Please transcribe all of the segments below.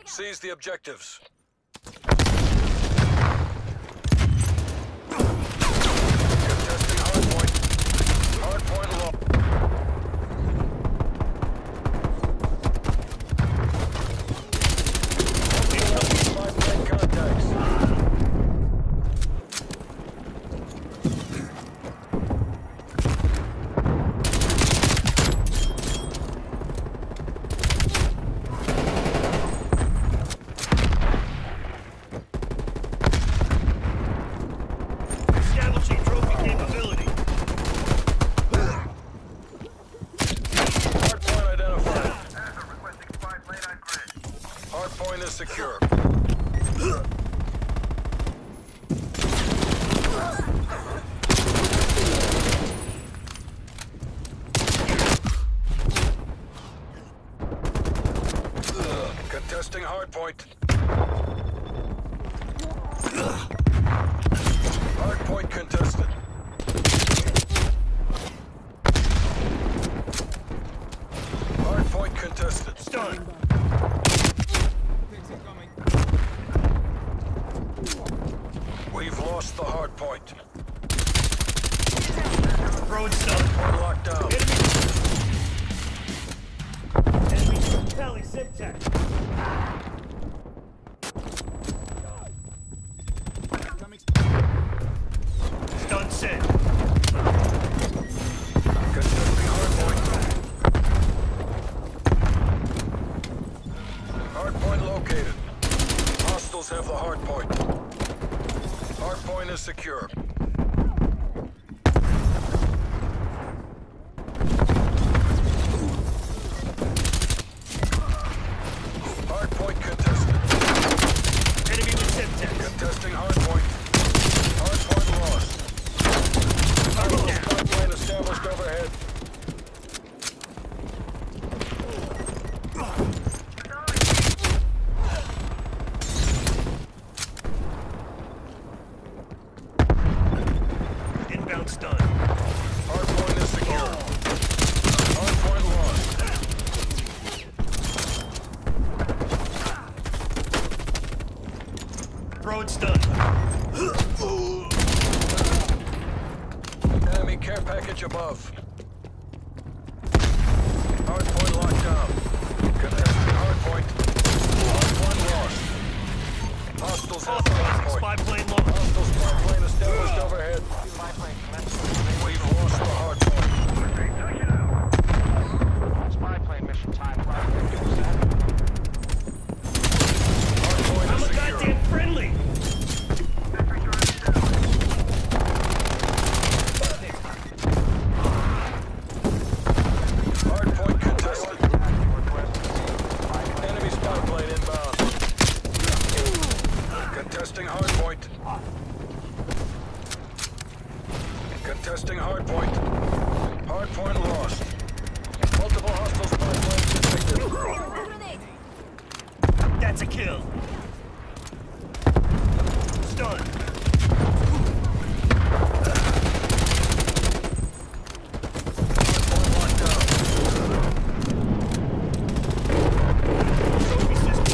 Seize the objectives. Contesting hardpoint. Hardpoint low. Five-point contacts. Hardpoint is secure. Contesting hardpoint. Hardpoint contested. Hardpoint contested. Stun. We've lost the hard point. Throwing stun. We're locked down. Enemy tally syntax. Stun set. Contesting hard point. Hard point located. Hostiles have the hard point. Hardpoint is secure. Hardpoint contested. Enemy with syntax. Contesting hardpoint. Hardpoint lost. Hardpoint established overhead. Inbound stun. Hardpoint is secure. Hardpoint lost. Throwing stun. Enemy care package above. Hardpoint locked down. Contesting hardpoint. Hardpoint lost. Hostiles have the hardpoint. Spy plane low. Hostile spy plane established overhead. We've lost the hardpoint. Spy plane mission time. Hardpoint I'm is a secure. goddamn friendly. Hardpoint contested. Enemy spy plane inbound. Contesting hardpoint. Contesting hardpoint. Hardpoint lost. Multiple hostile spy planes detected. That's a kill. Stun. Hardpoint locked down. Trophy system.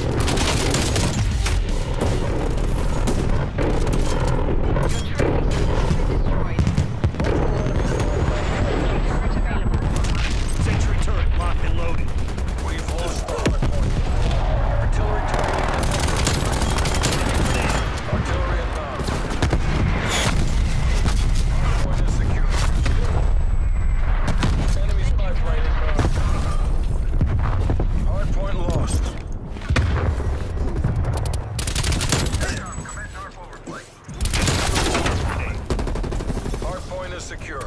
Sentry turret locked and loaded. We've lost the hardpoint. Artillery targeting detected. Artillery inbound. Hardpoint is secure. Enemy spy plane inbound. Hardpoint lost. Hardpoint is secure.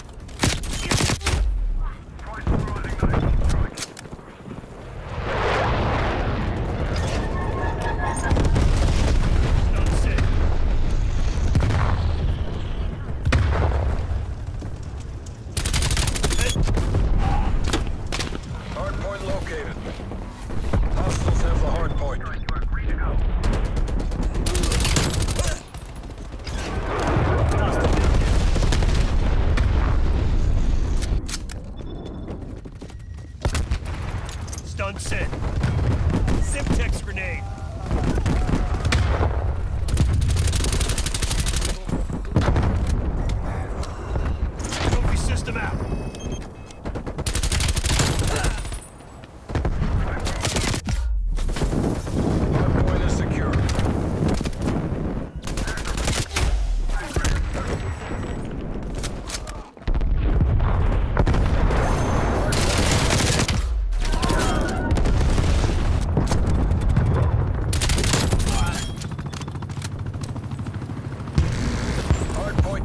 Stun set. Hardpoint located. Hostiles have the hardpoint.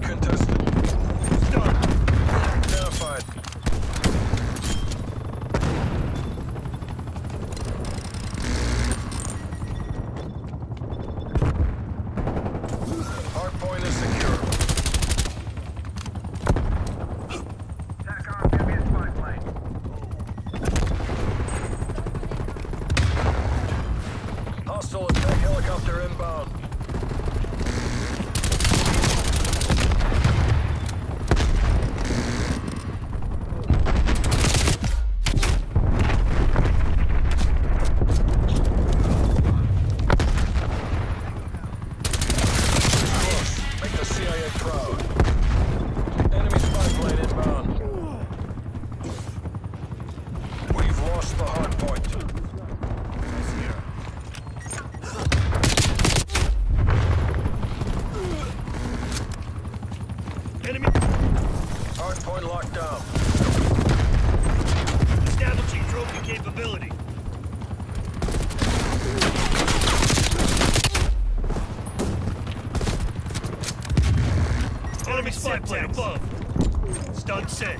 contested. Stunned. Identified. Hardpoint is secure. TACOM, give me a spy plane. Hostile attack helicopter inbound. Make the CIA proud. Enemy spy plane inbound. We've lost the hard point. Enemy. Hard point locked down. Establishing trophy capability. Enemy spy plane above. Stun set.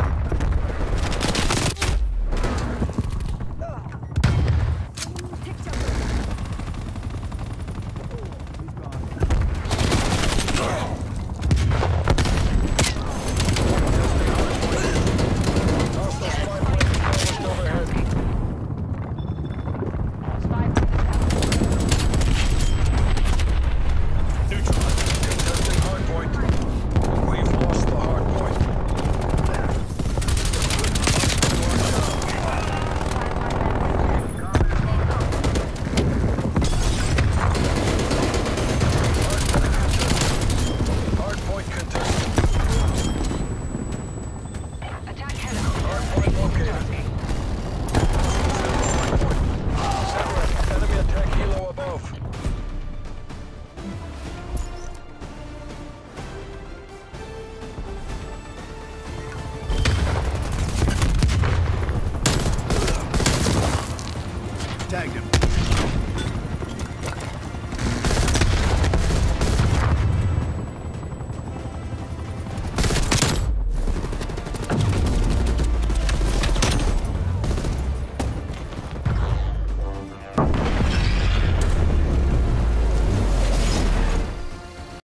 Hostile spy plane established overhead. Neutral. Contesting hard point. We've lost the hard point. Hard point contested. Attack Hard point located. Separate. Enemy attack helo above. Tagged him.